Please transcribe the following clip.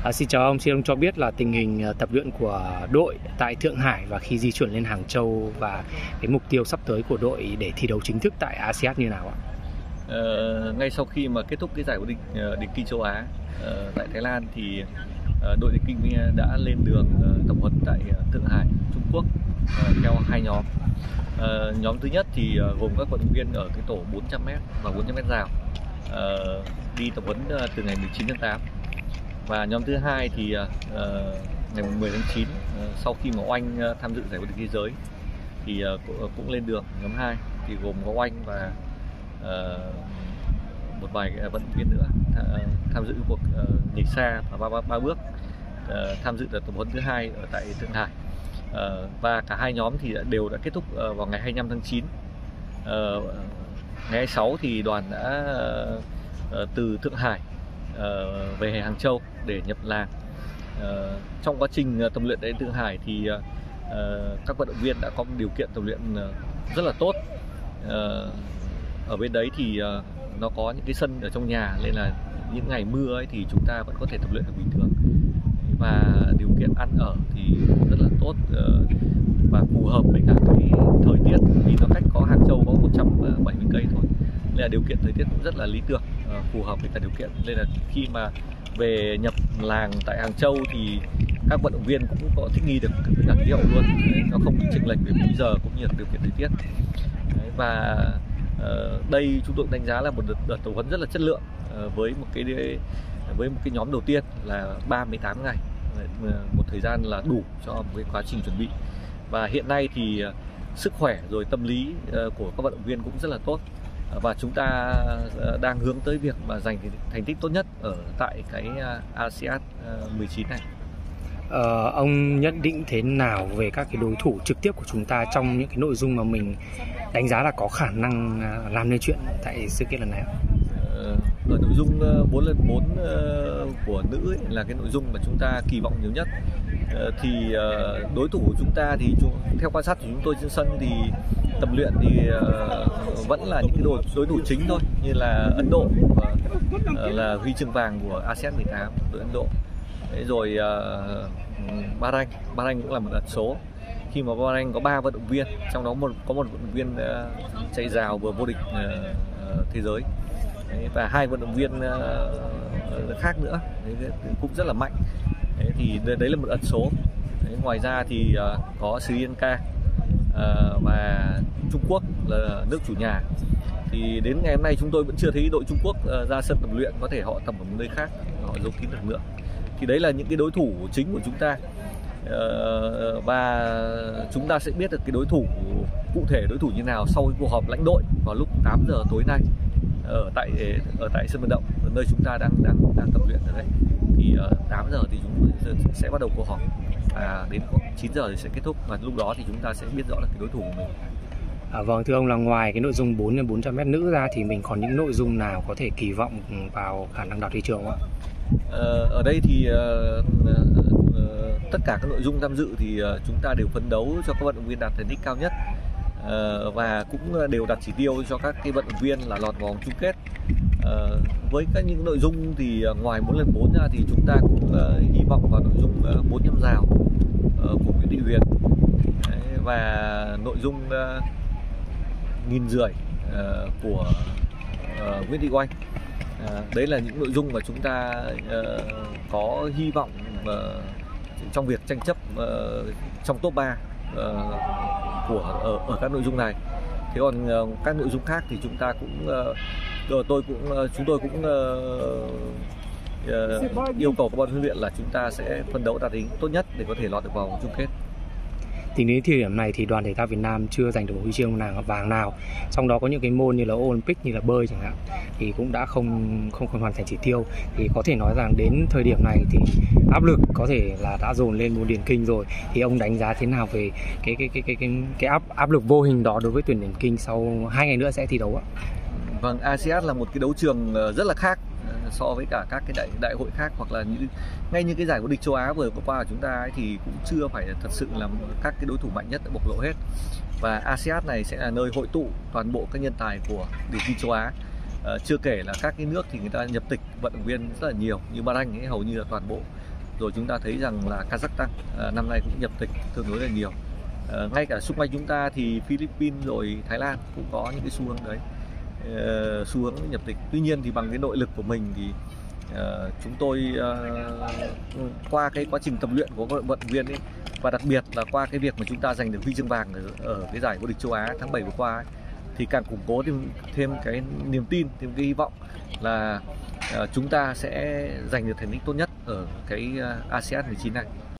Xin chào ông, xin ông cho biết là tình hình tập luyện của đội tại Thượng Hải và khi di chuyển lên Hàng Châu và cái mục tiêu sắp tới của đội để thi đấu chính thức tại ASEAN như nào ạ? Ngay sau khi mà kết thúc cái giải vô địch điền kinh châu Á tại Thái Lan thì đội điền kinh đã lên đường tập huấn tại Thượng Hải, Trung Quốc theo hai nhóm. Nhóm thứ nhất thì gồm các vận động viên ở cái tổ 400m và 400m rào đi tập huấn từ ngày 19 tháng 8. Và nhóm thứ hai thì ngày 10 tháng 9 sau khi mà Oanh tham dự giải vô địch thế giới thì cũng lên đường. Nhóm 2 thì gồm có Oanh và một vài vận động viên nữa tham dự cuộc nhảy xa và ba bước tham dự tập huấn thứ hai ở tại Thượng Hải. Và cả hai nhóm thì đều đã kết thúc vào ngày 25 tháng 9. Ngày 26 thì đoàn đã từ Thượng Hải về Hàng Châu để nhập làng. Trong quá trình tập luyện đến Thượng Hải thì các vận động viên đã có một điều kiện tập luyện rất là tốt. Ở bên đấy thì nó có những cái sân ở trong nhà nên là những ngày mưa ấy thì chúng ta vẫn có thể tập luyện được bình thường, và điều kiện ăn ở thì rất là tốt và phù hợp với cả cái thời tiết, vì nó cách có Hàng Châu có 170 cây thôi nên là điều kiện thời tiết cũng rất là lý tưởng, phù hợp với cả điều kiện, nên là khi mà về nhập làng tại Hàng Châu thì các vận động viên cũng có thích nghi được cả khí hậu luôn. Nó không bị chênh lệch về múi giờ cũng như là điều kiện thời tiết. Và đây chúng tôi đánh giá là một đợt tập huấn rất là chất lượng với một cái nhóm đầu tiên là 38 ngày, một thời gian là đủ cho một cái quá trình chuẩn bị. Và hiện nay thì sức khỏe rồi tâm lý của các vận động viên cũng rất là tốt, và chúng ta đang hướng tới việc mà giành thành tích tốt nhất ở tại cái ASEAN 19 này. Ông nhận định thế nào về các cái đối thủ trực tiếp của chúng ta trong những cái nội dung mà mình đánh giá là có khả năng làm nên chuyện tại sự kiện lần này? Ở nội dung 4x4 của nữ ấy, là cái nội dung mà chúng ta kỳ vọng nhiều nhất. Thì đối thủ của chúng ta thì theo quan sát của chúng tôi trên sân thì tập luyện thì vẫn là những cái đối thủ chính thôi, như là Ấn Độ là huy chương vàng của ASEAN 18, đội Ấn Độ. Rồi Bahrain cũng là một ẩn số, khi mà Bahrain có 3 vận động viên, trong đó có một vận động viên chạy rào vừa vô địch thế giới. Và 2 vận động viên khác nữa cũng rất là mạnh. Thì đấy là một ẩn số. Ngoài ra thì có Sri Lanka và Trung Quốc là nước chủ nhà. Thì đến ngày hôm nay chúng tôi vẫn chưa thấy đội Trung Quốc ra sân tập luyện, có thể họ tập ở một nơi khác, họ giấu kín lực lượng. Thì đấy là những cái đối thủ chính của chúng ta, và chúng ta sẽ biết được cái đối thủ cụ thể, đối thủ như nào sau cái cuộc họp lãnh đội vào lúc 8 giờ tối nay ở tại sân vận động nơi chúng ta đang tập luyện ở đây. Thì 8 giờ thì chúng sẽ bắt đầu cuộc họp, và đến 9 giờ thì sẽ kết thúc, và lúc đó thì chúng ta sẽ biết rõ là cái đối thủ của mình. Vâng, thưa ông, là ngoài cái nội dung 4x400m nữ ra thì mình còn những nội dung nào có thể kỳ vọng vào khả năng đoạt huy chương không ạ? Ở đây thì tất cả các nội dung tham dự thì chúng ta đều phấn đấu cho các vận động viên đạt thành tích cao nhất, và cũng đều đặt chỉ tiêu cho các cái vận động viên là lọt vòng chung kết. Với các những nội dung thì ngoài 4x4 ra thì chúng ta cũng hy vọng vào nội dung 4x rào của Nguyễn Thị Huyền, và nội dung 1500 của Nguyễn Thị Oanh. Đấy là những nội dung mà chúng ta có hy vọng trong việc tranh chấp trong top 3 ở các nội dung này. Thế còn các nội dung khác thì chúng ta cũng chúng tôi cũng yêu cầu các ban huấn luyện là chúng ta sẽ phấn đấu đạt đến tốt nhất để có thể lọt được vào chung kết. Tính đến thời điểm này thì đoàn thể thao Việt Nam chưa giành được một huy chương vàng nào, trong đó có những cái môn như là Olympic, như là bơi chẳng hạn, thì cũng đã không hoàn thành chỉ tiêu. Thì có thể nói rằng đến thời điểm này thì áp lực có thể là đã dồn lên môn điền kinh rồi. Thì ông đánh giá thế nào về cái áp lực vô hình đó đối với tuyển điền kinh sau 2 ngày nữa sẽ thi đấu ạ? Vâng, ASEAN là một cái đấu trường rất là khác so với cả các cái đại hội khác, hoặc là ngay như cái giải vô địch châu Á vừa qua của chúng ta ấy, thì cũng chưa phải thật sự là các cái đối thủ mạnh nhất đã bộc lộ hết. Và ASEAN này sẽ là nơi hội tụ toàn bộ các nhân tài của điền kinh châu Á. Chưa kể là các cái nước thì người ta nhập tịch vận động viên rất là nhiều, như Bahrain ấy hầu như là toàn bộ Rồi chúng ta thấy rằng là Kazakhstan năm nay cũng nhập tịch tương đối là nhiều. Ngay cả xung quanh chúng ta thì Philippines rồi Thái Lan cũng có những cái xu hướng đấy, xu hướng nhập tịch. Tuy nhiên thì bằng cái nội lực của mình thì chúng tôi qua cái quá trình tập luyện của các vận động viên ấy, và đặc biệt là qua cái việc mà chúng ta giành được huy chương vàng ở cái giải vô địch châu Á tháng 7 vừa qua ấy, thì càng củng cố thêm cái niềm tin, thêm cái hy vọng là chúng ta sẽ giành được thành tích tốt nhất ở cái ASEAN 19 này.